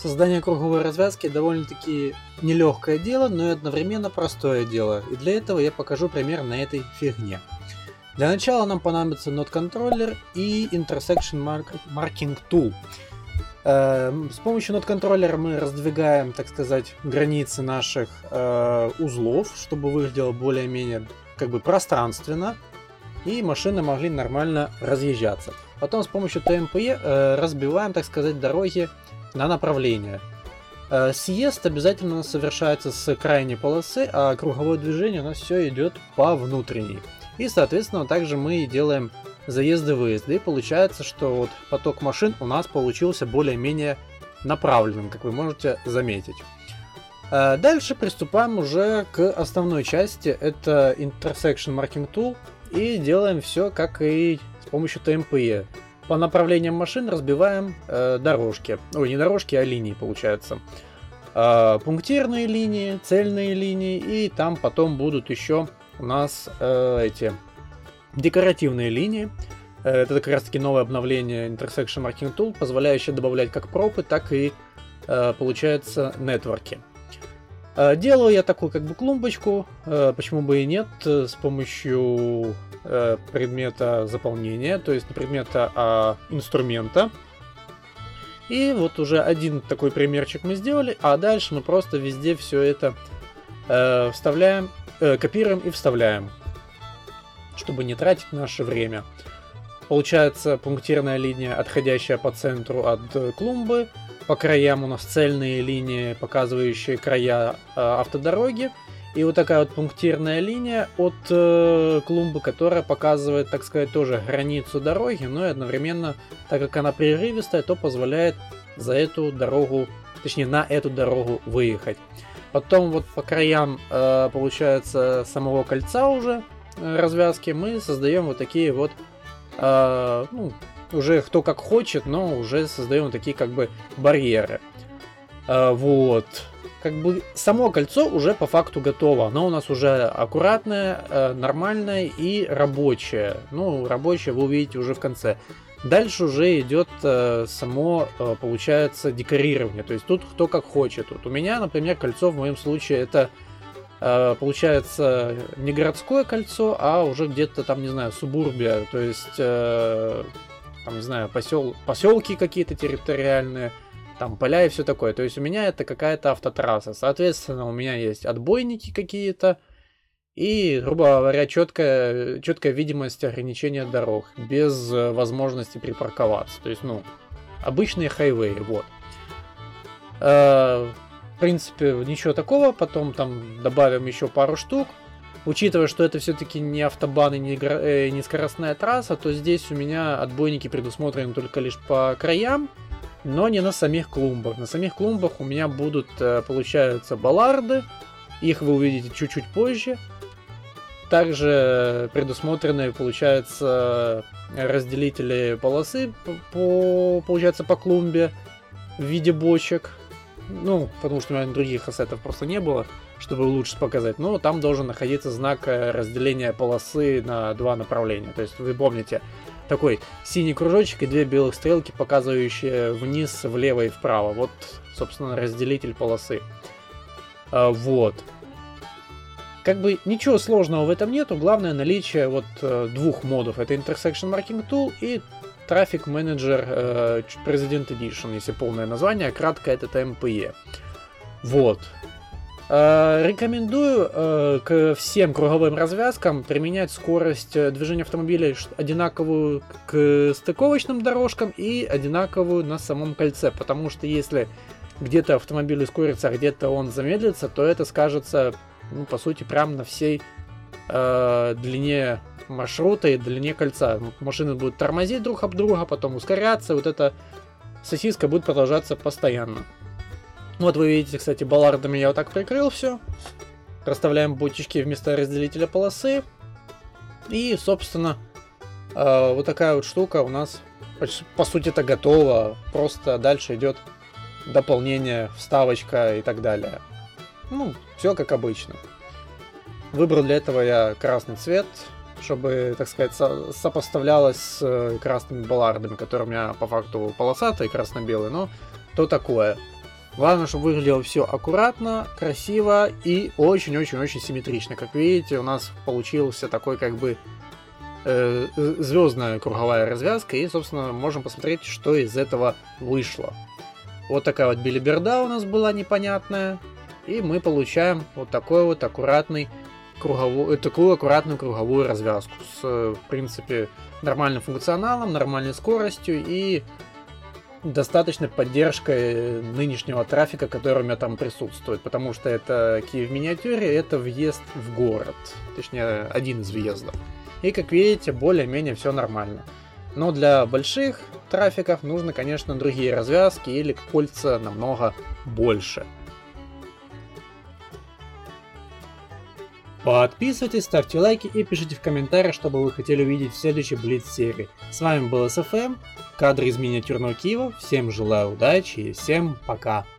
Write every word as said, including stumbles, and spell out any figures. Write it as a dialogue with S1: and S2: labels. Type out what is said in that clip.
S1: Создание круговой развязки довольно-таки нелегкое дело, но и одновременно простое дело. И для этого я покажу пример на этой фигне. Для начала нам понадобится Node Controller и Intersection Marking Tool. С помощью Node Controller мы раздвигаем, так сказать, границы наших э, узлов, чтобы выглядело более-менее как бы пространственно, и машины могли нормально разъезжаться. Потом с помощью ти эм пи и э, разбиваем, так сказать, дороги на направления. Э, съезд обязательно совершается с крайней полосы, а круговое движение у нас все идет по внутренней. И, соответственно, также мы делаем заезды-выезды. И получается, что вот поток машин у нас получился более-менее направленным, как вы можете заметить. Э, дальше приступаем уже к основной части. Это Intersection Marking Tool. И делаем все, как и с помощью ти эм пи и. По направлениям машин разбиваем э, дорожки. Ой, не дорожки, а линии, получается. Э, пунктирные линии, цельные линии. И там потом будут еще у нас э, эти декоративные линии. Э, это как раз таки новое обновление Intersection Marking Tool, позволяющее добавлять как пропы, так и, э, получается, нетворки. Делаю я такую как бы клумбочку, почему бы и нет, с помощью предмета заполнения, то есть не предмета, а инструмента. И вот уже один такой примерчик мы сделали, а дальше мы просто везде все это вставляем, копируем и вставляем, чтобы не тратить наше время. Получается пунктирная линия, отходящая по центру от клумбы. По краям у нас цельные линии, показывающие края э, автодороги. И вот такая вот пунктирная линия от э, клумбы, которая показывает, так сказать, тоже границу дороги, но и одновременно, так как она прерывистая, то позволяет за эту дорогу, точнее на эту дорогу выехать. Потом вот по краям, э, получается, самого кольца уже э, развязки мы создаем вот такие вот, э, ну, уже кто как хочет, но уже создаем такие как бы барьеры. А, вот. Как бы само кольцо уже по факту готово. Оно у нас уже аккуратное, нормальное и рабочее. Ну, рабочее вы увидите уже в конце. Дальше уже идет само, получается, декорирование. То есть тут кто как хочет. Вот у меня, например, кольцо в моем случае это получается не городское кольцо, а уже где-то там, не знаю, субурбия. То есть там, не знаю, посел... поселки какие-то территориальные, там поля и все такое. То есть у меня это какая-то автотрасса. Соответственно, у меня есть отбойники какие-то и, грубо говоря, четкая, четкая видимость ограничения дорог без возможности припарковаться. То есть, ну, обычные хайвеи, вот. В принципе, ничего такого. Потом там добавим еще пару штук. Учитывая, что это все-таки не автобан и не, э, не скоростная трасса, то здесь у меня отбойники предусмотрены только лишь по краям, но не на самих клумбах. На самих клумбах у меня будут, э, получаются, балларды, их вы увидите чуть-чуть позже. Также предусмотрены, получается, разделители полосы по, получается, по клумбе в виде бочек. Ну, потому что у меня других ассетов просто не было, чтобы лучше показать. Но там должен находиться знак разделения полосы на два направления. То есть вы помните, такой синий кружочек и две белых стрелки, показывающие вниз, влево и вправо. Вот, собственно, разделитель полосы. А, вот. Как бы ничего сложного в этом нету. Главное наличие вот двух модов. Это Intersection Marking Tool и Traffic Manager э, President Edition, если полное название, кратко это ти эм пи и. Вот. Э, рекомендую э, к всем круговым развязкам применять скорость движения автомобиля одинаковую к стыковочным дорожкам и одинаковую на самом кольце, потому что если где-то автомобиль ускорится, а где-то он замедлится, то это скажется, ну, по сути, прямо на всей э, длине маршрута и длине кольца. Машины будут тормозить друг об друга, потом ускоряться, вот эта сосиска будет продолжаться постоянно. Вот вы видите, кстати, баллардами я вот так прикрыл все. Расставляем бочечки вместо разделителя полосы. И, собственно, э, вот такая вот штука у нас, по сути-то, готова. Просто дальше идет дополнение, вставочка и так далее. Ну, все как обычно. Выбрал для этого я красный цвет, чтобы, так сказать, со- сопоставлялось с красными баллардами, которые у меня по факту полосатые, красно-белые, но то такое. Главное, чтобы выглядело все аккуратно, красиво и очень-очень-очень симметрично. Как видите, у нас получился такой как бы э, звездная круговая развязка, и, собственно, можем посмотреть, что из этого вышло. Вот такая вот билиберда у нас была непонятная, и мы получаем вот такой вот аккуратный круговую, такую аккуратную круговую развязку с, в принципе, нормальным функционалом, нормальной скоростью и достаточной поддержкой нынешнего трафика, который у меня там присутствует, потому что это Киев в миниатюре, это въезд в город, точнее один из въездов. И как видите, более-менее все нормально. Но для больших трафиков нужно, конечно, другие развязки или кольца намного больше. Подписывайтесь, ставьте лайки и пишите в комментариях, что бы вы хотели увидеть в следующей Блиц-серии. С вами был эс эф эм, кадры из миниатюрного Киева. Всем желаю удачи и всем пока!